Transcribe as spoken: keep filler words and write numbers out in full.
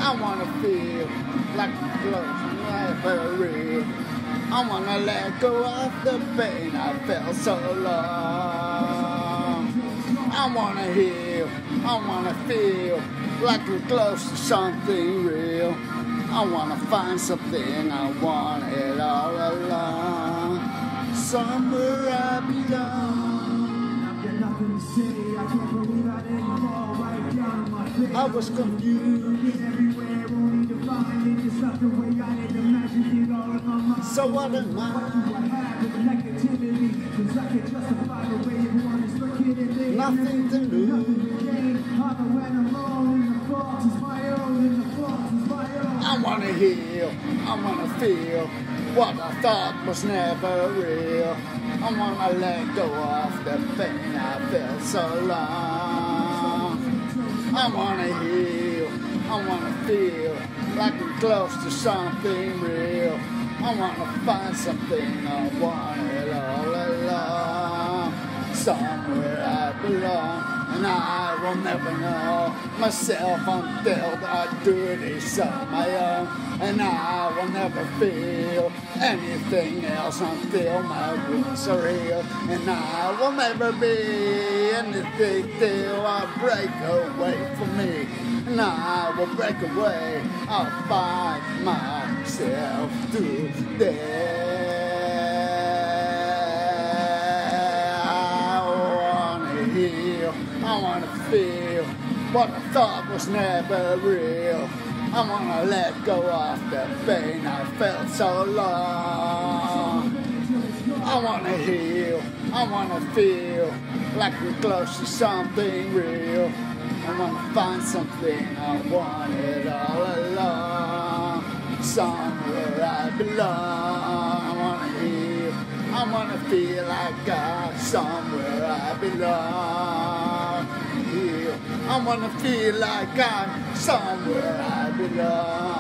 I wanna feel like close never real. I wanna let go of the pain I felt so long. I wanna heal, I wanna feel like we're close to something real. I wanna find something I wanted all along. Somewhere I belong. I've got nothing to say, I can't believe I didn't fall right down my face. I was confused. Looking everywhere, only to find it just not the way I had imagined it all in my mind. So what am I? What do I have with negativity? Cause I can justify the way everyone is looking at me. Nothing to lose. Nothing to gain. Either when I'm alone and the fault is my own and the fault is my own. I wanna heal, I wanna feel what I thought was never real. I wanna let go of the pain I felt so long. I wanna heal, I wanna feel like I'm close to something real. I wanna find something I wanted all along. Somewhere I belong, and I will never know myself until I do this on my own. And I will never feel anything else until my roots are healed. And I will never be anything till I break away from me. And I will break away, I'll find myself through there. I wanna feel what I thought was never real. I wanna let go of the pain I felt so long. I wanna heal, I wanna feel like we're close to something real. I wanna find something I wanted all along. Somewhere I belong. I wanna heal, I wanna feel like God. Somewhere I belong. Heal, I wanna feel like I'm somewhere I belong.